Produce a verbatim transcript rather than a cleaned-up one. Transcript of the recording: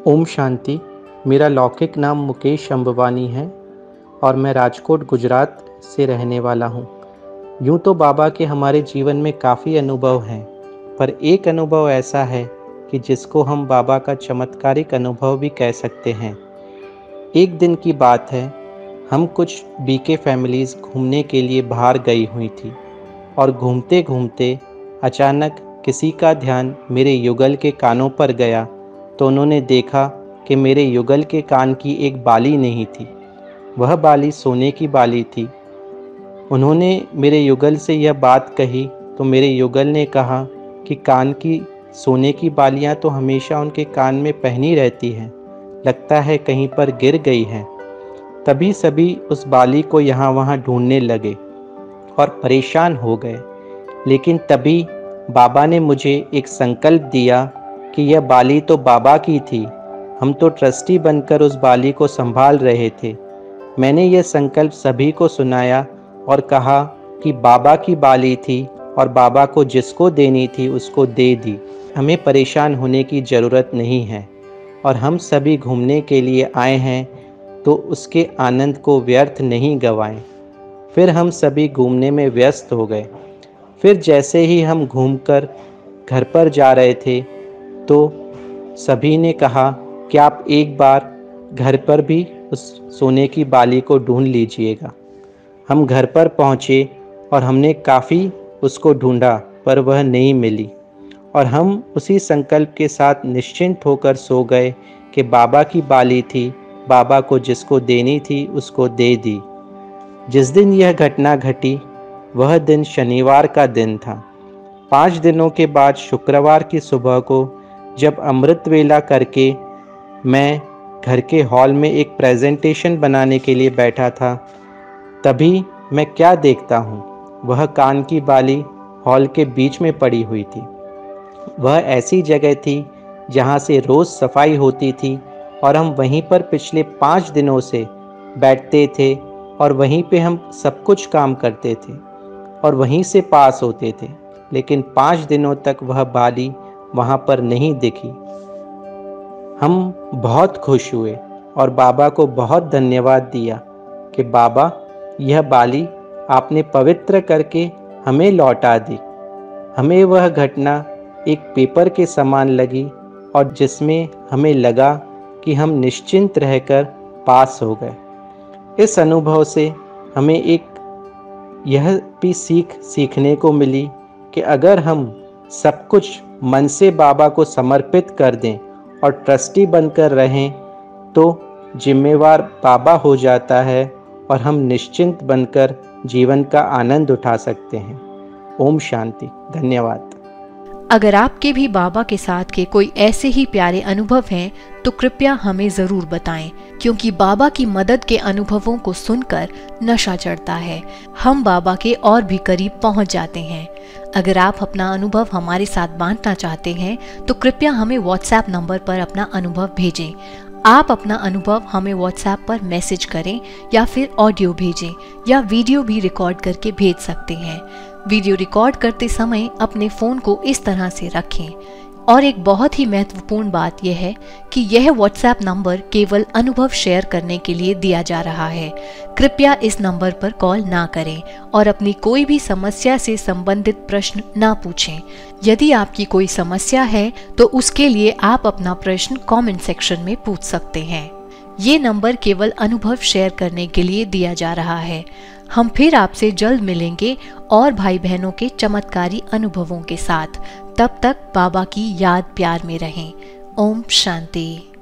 ओम शांति। मेरा लौकिक नाम मुकेश अंबवानी है और मैं राजकोट गुजरात से रहने वाला हूँ। यूँ तो बाबा के हमारे जीवन में काफ़ी अनुभव हैं, पर एक अनुभव ऐसा है कि जिसको हम बाबा का चमत्कारिक अनुभव भी कह सकते हैं। एक दिन की बात है, हम कुछ बीके फैमिलीज़ घूमने के लिए बाहर गई हुई थी और घूमते घूमते अचानक किसी का ध्यान मेरे युगल के कानों पर गया तो उन्होंने देखा कि मेरे युगल के कान की एक बाली नहीं थी, वह बाली सोने की बाली थी। उन्होंने मेरे युगल से यह बात कही तो मेरे युगल ने कहा कि कान की सोने की बालियां तो हमेशा उनके कान में पहनी रहती हैं, लगता है कहीं पर गिर गई हैं। तभी सभी उस बाली को यहाँ वहाँ ढूंढने लगे और परेशान हो गए। लेकिन तभी बाबा ने मुझे एक संकल्प दिया कि यह बाली तो बाबा की थी, हम तो ट्रस्टी बनकर उस बाली को संभाल रहे थे। मैंने यह संकल्प सभी को सुनाया और कहा कि बाबा की बाली थी और बाबा को जिसको देनी थी उसको दे दी, हमें परेशान होने की ज़रूरत नहीं है और हम सभी घूमने के लिए आए हैं तो उसके आनंद को व्यर्थ नहीं गंवाएं। फिर हम सभी घूमने में व्यस्त हो गए। फिर जैसे ही हम घूमकर घर पर जा रहे थे तो सभी ने कहा कि आप एक बार घर पर भी उस सोने की बाली को ढूंढ लीजिएगा। हम घर पर पहुँचे और हमने काफ़ी उसको ढूंढा पर वह नहीं मिली और हम उसी संकल्प के साथ निश्चिंत होकर सो गए कि बाबा की बाली थी, बाबा को जिसको देनी थी उसको दे दी। जिस दिन यह घटना घटी वह दिन शनिवार का दिन था। पाँच दिनों के बाद शुक्रवार की सुबह को जब अमृत वेला करके मैं घर के हॉल में एक प्रेजेंटेशन बनाने के लिए बैठा था, तभी मैं क्या देखता हूँ, वह कान की बाली हॉल के बीच में पड़ी हुई थी। वह ऐसी जगह थी जहाँ से रोज़ सफाई होती थी और हम वहीं पर पिछले पाँच दिनों से बैठते थे और वहीं पे हम सब कुछ काम करते थे और वहीं से पास होते थे। लेकिन पाँच दिनों तक वह बाली वहाँ पर नहीं दिखी। हम बहुत खुश हुए और बाबा को बहुत धन्यवाद दिया कि बाबा यह बाली आपने पवित्र करके हमें लौटा दी। हमें वह घटना एक पेपर के समान लगी और जिसमें हमें लगा कि हम निश्चिंत रहकर पास हो गए। इस अनुभव से हमें एक यह भी सीख सीखने को मिली कि अगर हम सब कुछ मन से बाबा को समर्पित कर दें और ट्रस्टी बनकर रहें तो जिम्मेवार बाबा हो जाता है और हम निश्चिंत बनकर जीवन का आनंद उठा सकते हैं। ओम शांति। धन्यवाद। अगर आपके भी बाबा के साथ के कोई ऐसे ही प्यारे अनुभव हैं तो कृपया हमें जरूर बताएं, क्योंकि बाबा की मदद के अनुभवों को सुनकर नशा चढ़ता है, हम बाबा के और भी करीब पहुंच जाते हैं। अगर आप अपना अनुभव हमारे साथ बांटना चाहते हैं तो कृपया हमें व्हाट्सएप नंबर पर अपना अनुभव भेजें। आप अपना अनुभव हमें व्हाट्सएप पर मैसेज करें या फिर ऑडियो भेजें या वीडियो भी रिकॉर्ड करके भेज सकते हैं। वीडियो रिकॉर्ड करते समय अपने फ़ोन को इस तरह से रखें। और एक बहुत ही महत्वपूर्ण बात यह है कि यह व्हाट्सएप नंबर केवल अनुभव शेयर करने के लिए दिया जा रहा है। कृपया इस नंबर पर कॉल ना करें और अपनी कोई भी समस्या से संबंधित प्रश्न ना पूछें। यदि आपकी कोई समस्या है तो उसके लिए आप अपना प्रश्न कमेंट सेक्शन में पूछ सकते हैं। ये नंबर केवल अनुभव शेयर करने के लिए दिया जा रहा है। हम फिर आपसे जल्द मिलेंगे और भाई बहनों के चमत्कारी अनुभवों के साथ। तब तक बाबा की याद प्यार में रहें। ओम शांति।